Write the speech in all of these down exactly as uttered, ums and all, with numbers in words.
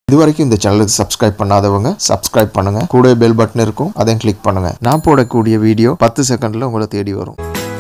இதுவரைக்கும் இந்த சேனலுக்கு சப்ஸ்கிரைப் பண்ணாதவங்க சப்ஸ்கிரைப் பண்ணுங்க. கூடவே பெல் பட்டன் இருக்கும், அதையும் கிளிக் பண்ணுங்க. நான் போடக்கூடிய வீடியோ பத்து செகண்ட்ல உங்களை தேடி வரும்.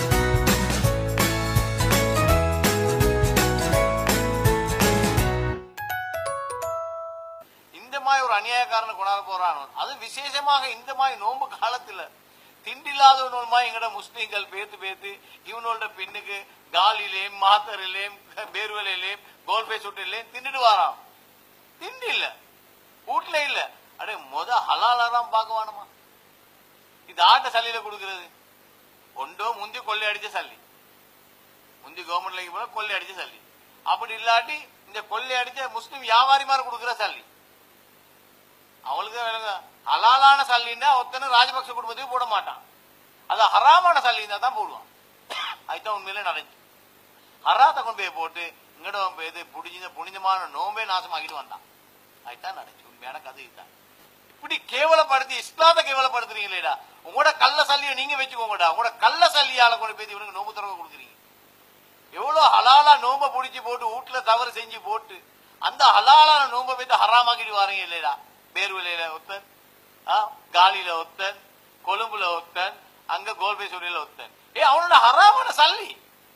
இந்த மாதிரி ஒரு அநியாயக்காரனை கொண்டாட போறானோ, அது விசேஷமாக இந்த மாதிரி நோன்பு காலத்துல திண்டில்லாதவனுமா எங்கட முஸ்லீம்கள் பேத்து பேத்து இவனோட பெண்ணுக்கு காலிலேயும் மாத்தரிலேயும் பேர்வலையிலேயும் கோல்பே சுட்டிலேயும் திண்டுட்டு வாரான். திண்டு இல்ல, வீட்டுல இல்ல. அடே முத ஹலாலாம் பாக்குவானுமா? இது ஆட்ட சல்லியில கொடுக்கறது ஒன்றோ முந்தி கொள்ளை அடிச்ச சல்லி, முந்தி கவர்மெண்ட்ல போல கொள்ளை அடிச்ச சல்லி. அப்படி இல்லாட்டி இந்த கொள்ளை அடிச்ச முஸ்லிம் வியாபாரி மாதிரி கொடுக்குற சல்லி. அவளுக்கு ஹலாலான சல்லின்னா ஒத்தனை ராஜபக்ச குடும்பத்துக்கு போட மாட்டான். அது ஹராமான சல்லின்னா தான் போடுவான். அதுதான் உண்மையிலே நடந்துச்சு. ஹராத்தை கொண்டு போய் போட்டு இங்கட போய் புடிஞ்ச புனிதமான நோம்பே நாசமாக்கிட்டு வந்தான். அதுதான் நடந்துச்சு. உண்மையான கதை இதுதான். இப்படி கேவலப்படுத்தி இஸ்லாத்தை கேவலப்படுத்துறீங்களேடா. உங்களோட கள்ள சல்லியை நீங்க வச்சுக்கோங்கடா. உங்களோட கள்ள சல்லியால கொண்டு போய் இவனுக்கு நோம்பு திறமை கொடுக்குறீங்க. எவ்வளவு ஹலாலா நோம்ப புடிச்சு போட்டு வீட்டுல தவறு செஞ்சு போட்டு அந்த ஹலாலான நோம்ப போய் ஹராமாக்கிட்டு வாரீங்க இல்லையா? பேர்வலையில ஒத்தன், காலியில ஒத்தன், கொழும்புல ஒத்தன், அங்க கோல்பேசூரியில ஒத்தன். ஏ அவனோட ஹராமான சல்லி,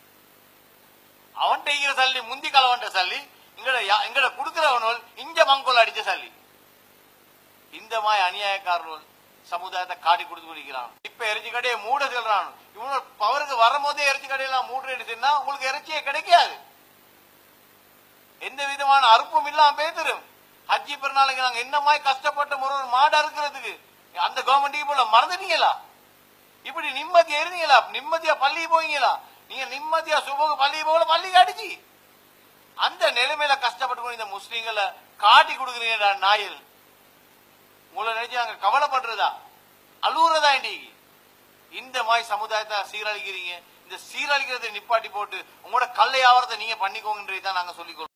அவன் செய்கிற சல்லி முந்தி கலவன்ற சல்லி, எங்கட எங்கட குடுக்கிறவனோல் இங்க மங்கோல் அடிச்ச சல்லி. இந்த மாதிரி அநியாயக்காரர்கள் சமுதாயத்தை காட்டி கொடுத்து குடிக்கிறான். இப்ப இறைச்சி கடையை மூட சொல்றான். இவனோட பவருக்கு வரும் போதே இறைச்சி கடையெல்லாம் மூடுறேன்னு உங்களுக்கு இறைச்சியே கிடைக்காது. எந்த விதமான அறுப்பும் இல்லாம பேத்துரும். ஹஜ்ஜி பெருநாளைக்கு நாங்க என்ன மாதிரி கஷ்டப்பட்ட முறை மாடு அறுக்கிறதுக்கு அந்த கவர்மெண்ட் போல மறந்துட்டீங்களா? இப்படி நிம்மதியா இருந்தீங்களா? நிம்மதியா பள்ளி போவீங்களா? நீங்க நிம்மதியா சுபகு பள்ளி போல பள்ளிக்கு அடிச்சு அந்த நிலைமையில கஷ்டப்பட்டு இந்த முஸ்லீம்களை காட்டி கொடுக்குறீங்கடா நாயில். உங்களை நினைச்சு நாங்க கவலைப்படுறதா அழுகுறதா? இன்னைக்கு இந்த மாதிரி சமுதாயத்தை சீரழிக்கிறீங்க. இந்த சீரழிக்கிறதை நிப்பாட்டி போட்டு உங்களோட கல்லை ஆவரத்தை நீங்க பண்ணிக்கோங்கன்றதை தான் நாங்க சொல்லிக்கொள்றோம்.